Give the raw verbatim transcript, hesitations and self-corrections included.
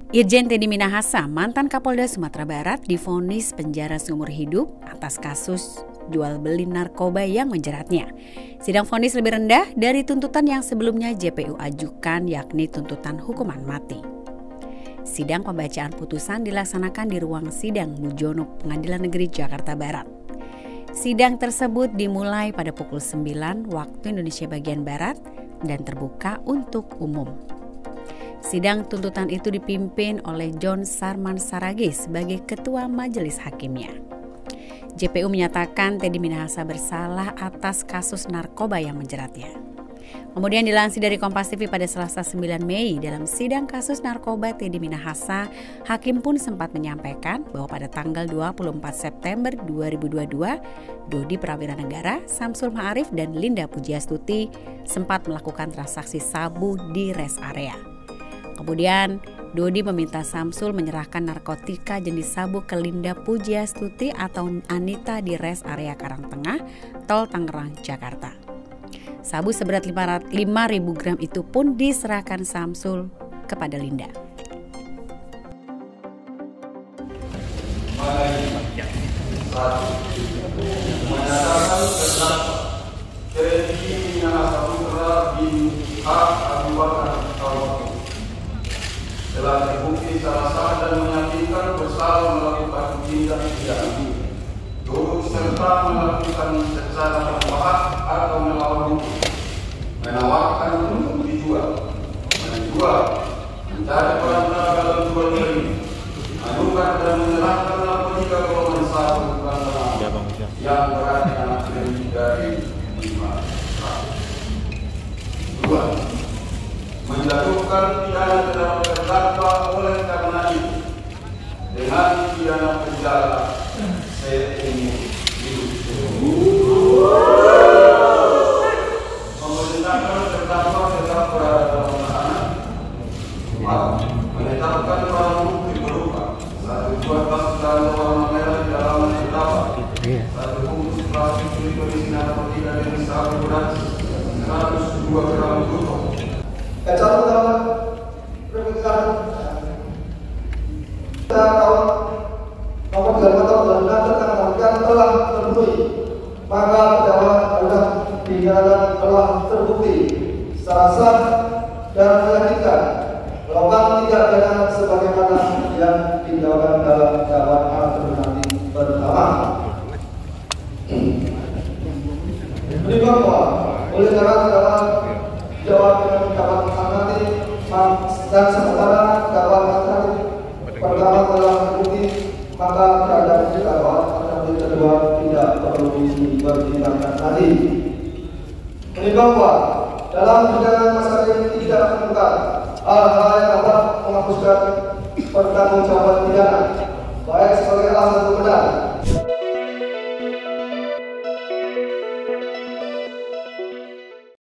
Irjen Teddy Minahasa, mantan Kapolda Sumatera Barat, divonis penjara seumur hidup atas kasus jual beli narkoba yang menjeratnya. Sidang vonis lebih rendah dari tuntutan yang sebelumnya J P U ajukan, yakni tuntutan hukuman mati. Sidang pembacaan putusan dilaksanakan di ruang sidang Mujono Pengadilan Negeri Jakarta Barat. Sidang tersebut dimulai pada pukul sembilan waktu Indonesia bagian Barat dan terbuka untuk umum. Sidang tuntutan itu dipimpin oleh John Sarman Saragih sebagai ketua majelis hakimnya. J P U menyatakan Teddy Minahasa bersalah atas kasus narkoba yang menjeratnya. Kemudian dilansir dari Kompas T V pada Selasa sembilan Mei, dalam sidang kasus narkoba Teddy Minahasa, hakim pun sempat menyampaikan bahwa pada tanggal dua puluh empat September dua ribu dua puluh dua, Dodi Prawira Negara, Samsul Ma'arif, dan Linda Pujiastuti sempat melakukan transaksi sabu di rest area. Kemudian, Dodi meminta Samsul menyerahkan narkotika jenis sabu ke Linda Pujiastuti atau Anita di rest area Karangtengah, Tol Tangerang, Jakarta. Sabu seberat lima ribu gram itu pun diserahkan Samsul kepada Linda. Menyatakan terdakwa Teddy Minahasa Putra bin H. Abu Bakar Al-Bakri telah terbukti salah sah dan meyakinkan bersalah melakukan tindak pidana, turut serta melakukan secara berpihak atau melawan hukum, menawarkan untuk dijual, menjual, mencari perantara dalam jual beli, menukar dan menyerahkan narkotika golongan satu yang beratnya lebih dari lima gram. Dua, menjatuhkan pidana terhadap terdakwa oleh karena itu dengan pidana penjara seumur hidup. Memerintahkan terdakwa tetap berada dalam tahanan. Menetapkan barang bukti berupa satu buah tas dan warna merah di dalam terdakwa, satu bungkus plastik berisi narkotika jenis sabu berat seratus dua gram brutto. Kacau dalam perpisahan tahun nomor tiga puluh tahun dua ribu enam tentang narkotika telah terpenuhi, maka terdakwa adalah pidana telah terbukti secara sah dan meyakinkan melakukan tindak pidana sebagaimana yang didakwakan dalam dakwaan alternatif pertama. Menimbang bahwa oleh karena terdakwa jawab dengan dakwaan alternatif dan sementara dakwaan alternatif pertama telah terbukti, maka terhadap dakwaan alternatif kedua tidak perlu dipertimbangkan lagi. Menimbang bahwa dalam perjalanan masalah ini tidak menemukan hal-hal yang dapat menghapuskan pertanggungjawaban pidana, baik sebagai